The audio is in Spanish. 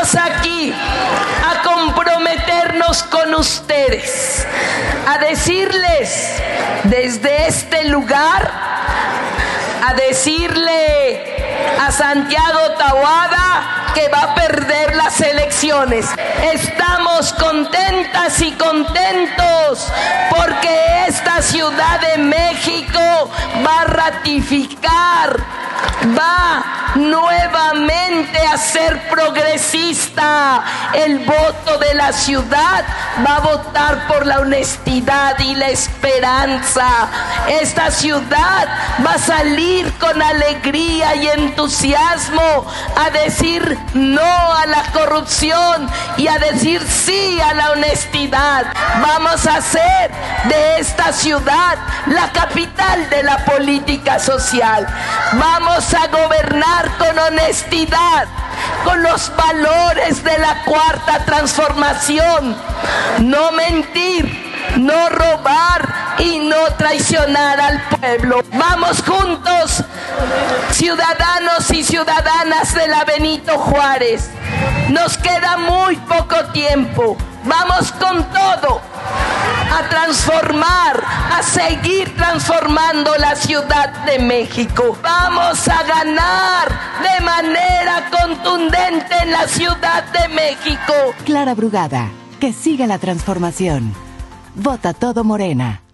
Venimos aquí a comprometernos con ustedes, a decirles desde este lugar, a decirle a Santiago Taboada que va a perder las elecciones. Estamos contentas y contentos porque esta Ciudad de México va a ratificar, va nuevamente a ser progresista. El voto de la ciudad va a votar por la honestidad y la esperanza. Esta ciudad va a salir con alegría y entusiasmo a decir no a la corrupción y a decir sí a la honestidad. Vamos a hacer de esta ciudad la capital de la política social. Vamos a gobernar con honestidad, con los valores de la cuarta transformación. No mentir, no robar y no traicionar al pueblo. Vamos juntos, ciudadanos y ciudadanas de la Benito Juárez. Nos queda muy poco tiempo. Vamos con todo a transformar, a seguir transformando la Ciudad de México. Vamos a ganar de manera contundente en la Ciudad de México. Clara Brugada, que siga la transformación. Vota todo Morena.